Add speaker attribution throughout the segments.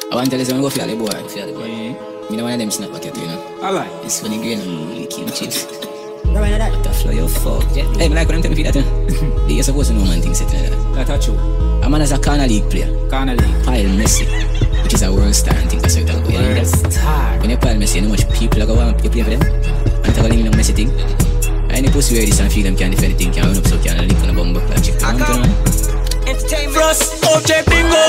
Speaker 1: I want to tell you something, go feel the boy. Me no one of them snap back at you, you know.
Speaker 2: Alright.
Speaker 1: It's funny green and licking chips.
Speaker 2: No one of that.
Speaker 1: What the flow you fuck. Hey, me like when them tell me that, you know. You're supposed to know man things like that.
Speaker 2: That's true.
Speaker 1: A man is a Corner League player.
Speaker 2: Corner League.
Speaker 1: Pile Messi, which is a world star and things like that.
Speaker 2: World star.
Speaker 1: When you pile Messi, you know how much people are going to play for them? And they're going to Messi thing. Any pussy wear this and feel them can't defend anything, can't run up so can't lick on a bumbo. Like chick to
Speaker 3: Entertainment. Frost, OJ bingo,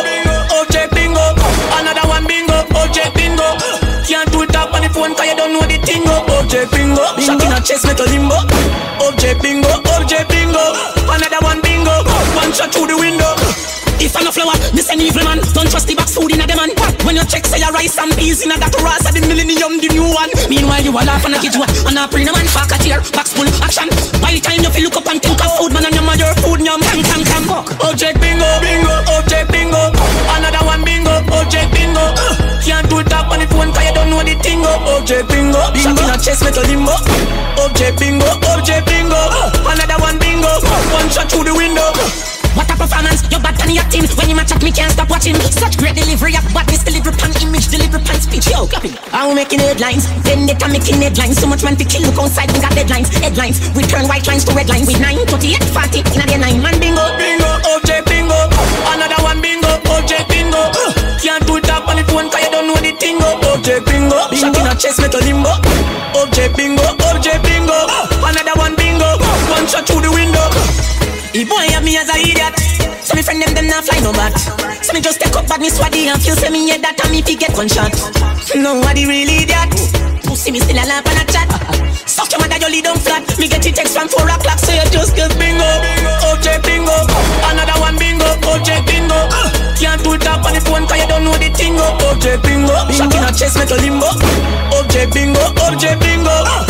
Speaker 3: OJ bingo. Another one bingo, OJ bingo. Can't do it up on the phone cause you don't know the tingo. OJ bingo, shot in a chest metal limbo. OJ bingo, OJ bingo. Another one bingo, one shot through the window. If I'm a flower, this an evil man. Don't trust the box food in a demand. When you check say your rice and peas in a that ras of the millennium, the new one. Meanwhile you a laugh and a kid you and a bring a man back a tear, box full action. By the time you feel look up and think of food, man and your food nyam can. OJ bingo, bingo, OJ bingo. Another one bingo, OJ bingo. Can't do it up on the phone cause you don't know the tingo. OJ bingo, shot in a chest metal limbo. OJ bingo, OJ bingo. Another one bingo, one shot through the window. What a performance, you're bad than your team. When you match up, me can't stop watching. Such great delivery of badness, delivery pan image, delivery pan speech. Yo, clapping. I'm making headlines, then they can making headlines. So much man to kill, look outside, we got deadlines. Headlines, we turn white lines to red lines. With 9, 38, 40, in a day 9 man bingo. Bingo, OJ bingo. Another one bingo, OJ bingo. Can't do it up on the phone cause you don't know the tingo. OJ bingo, shot in a chest metal limbo. OJ bingo, OJ bingo. Another one bingo, one shot through the window. The boy have me as a idiot. So me friend them not fly no bat. So me just take up badness waddy and feel say me head that and me fi get one shot. Nobody really idiot. Pussy me still a laugh and a chat. Suck your mother you lay down flat. Me get the text from 4 o'clock so you just get bingo. OJ bingo. Another one bingo. OJ bingo. Can't do it up on the phone cause you don't know the tingo. OJ bingo. Shot in a chest metal limbo. OJ bingo. OJ bingo.